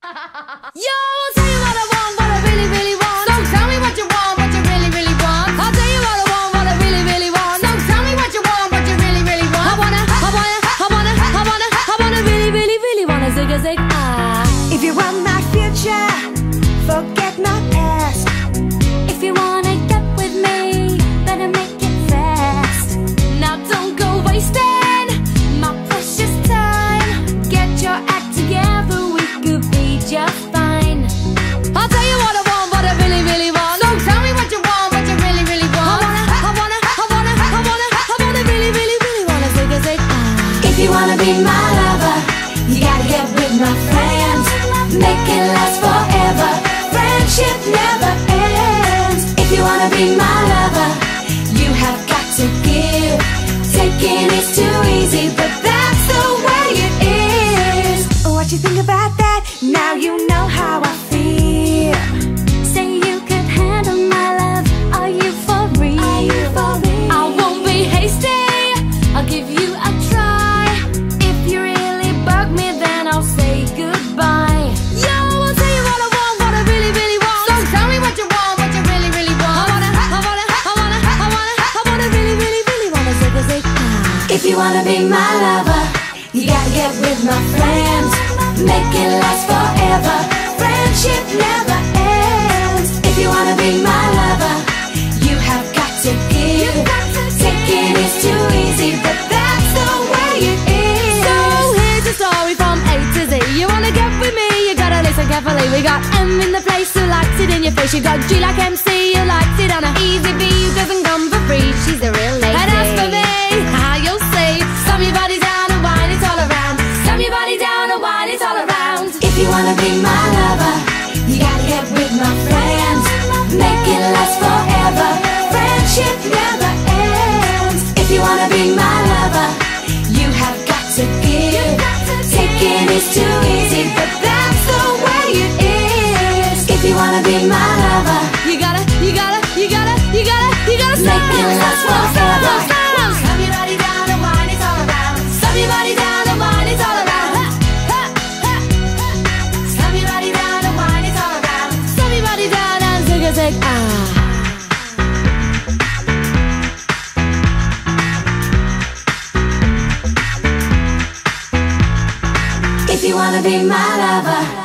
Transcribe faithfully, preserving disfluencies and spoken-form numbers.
Yo, I'll tell you what I want, what I really, really want. So tell me what you want, what you really, really want. I'll tell you what I want, what I really, really want. So tell me what you want, what you really, really want. I wanna, I wanna, I wanna, I wanna, I wanna really, really, really wanna zig a zig ah. If you want my future, forget my past. If you wanna get with me, better make it fast. Now don't go wasting my precious time. Get your act together, we could be just fine. I'll tell you what I want, what I really, really want. So tell me what you want, what you really, really want. I wanna, I wanna, I wanna, I wanna, I wanna really, really, really wanna zig a zig ah. If you wanna be my lover, you gotta get with my friends. Make it last forever. Friendship never ends. If you wanna be my lover, you have got to give. Taking is too easy, but that's the way it is. What you think about that? Now you know how I feel. Say you could handle my love. Are you for real? Are you for real? I won't be hasty. I'll give you a try. If you really bug me, then I'll say goodbye. Yo, I'll tell you what I want, what I really, really want. So tell me what you want, what you really, really want. I wanna, I wanna, I wanna, I wanna, I wanna really, really, really wanna zig a zig ah. If you wanna be my lover, you gotta get with my friends. Make it last forever. Friendship never ends. If you wanna be my lover, you have got to give. Taking is too easy, but that's the way it is. So here's a story from A to Z. You wanna get with me, you gotta listen carefully. We got M in the place who likes it in your face. You got G like M C, who likes it on a easy B, who doesn't come for free. She's a real lady. And as for me, how you'll see, slam your body down and wine it all around. Slam your body down and wine it all around. If you wanna be my lover, you gotta get with my friends. Make it last forever. Friendship never ends. If you wanna be my lover, you have got to give. Taking is too easy, but that's the way it is. If you wanna be my lover, You gotta, you gotta, you gotta, you gotta, you gotta slam, make it last slam, forever. slam, slam. Slam your body down and wine it all around. Slam your body down and wine it all around. Ha, ha, ha, ha. Slam your body down and wine it all around. Slam your body down and zig a zig ah. If you wanna be my lover,